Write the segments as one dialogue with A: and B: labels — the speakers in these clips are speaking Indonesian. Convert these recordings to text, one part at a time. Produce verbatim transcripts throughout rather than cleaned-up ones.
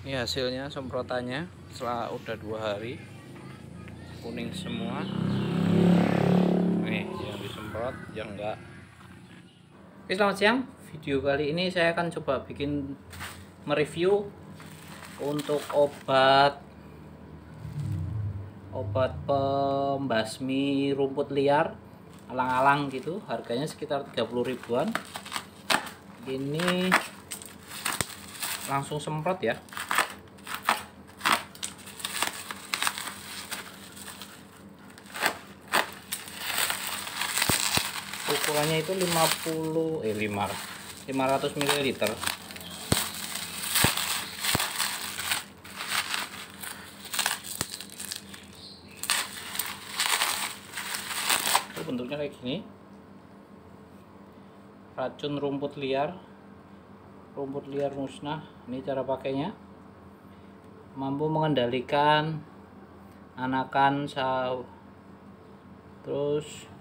A: Ini hasilnya semprotannya setelah udah dua hari, kuning semua. Nih yang disemprot, yang enggak. Oke, selamat siang. Video kali ini saya akan coba bikin mereview untuk obat obat pembasmi rumput liar alang-alang gitu. Harganya sekitar tiga puluh ribuan. Ini langsung semprot ya. Ukurannya itu lima puluh eh lima ratus mililiter. Itu bentuknya kayak gini. Racun rumput liar. Rumput liar musnah. Ini cara pakainya. Mampu mengendalikan anakan saw. Terus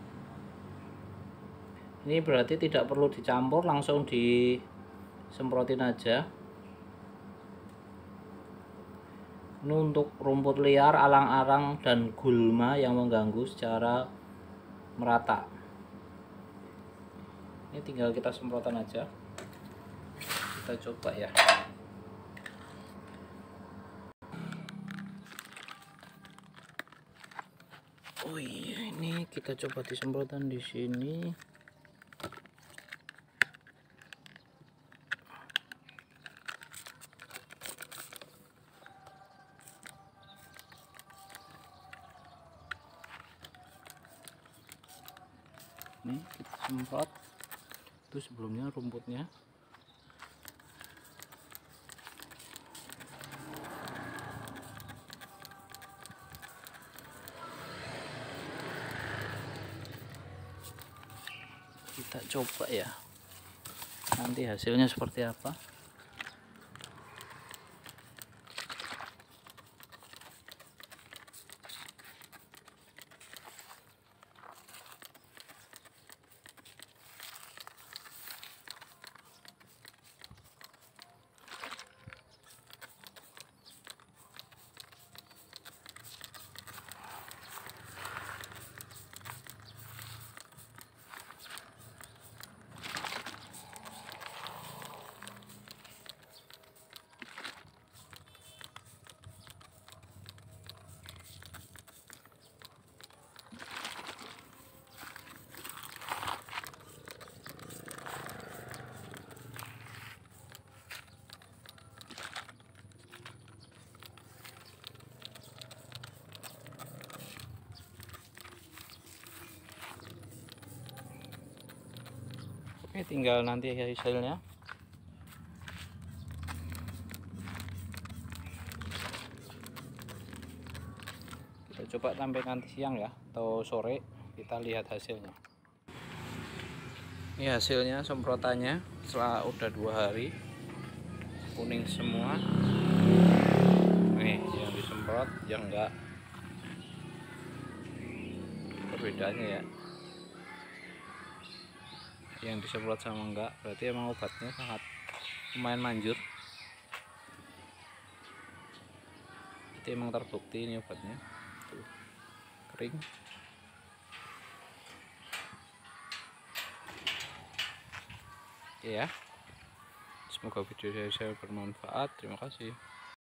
A: ini berarti tidak perlu dicampur, langsung disemprotin aja. Ini untuk rumput liar, alang-alang, dan gulma yang mengganggu secara merata. Ini tinggal kita semprotan aja. Kita coba ya. Oh iya, ini kita coba disemprotan di sini. Nih kita semprot. Itu sebelumnya rumputnya. Kita coba ya, nanti hasilnya seperti apa. Oke, tinggal nanti hasilnya. Kita coba sampai nanti siang ya, atau sore kita lihat hasilnya. Ini hasilnya semprotannya setelah udah dua hari, kuning semua. Nih yang disemprot, yang enggak. Perbedaannya ya, yang disemprot sama enggak, berarti emang obatnya sangat lumayan manjur. Itu emang terbukti ini obatnya. Tuh, kering. Oke ya, semoga video saya bermanfaat. Terima kasih.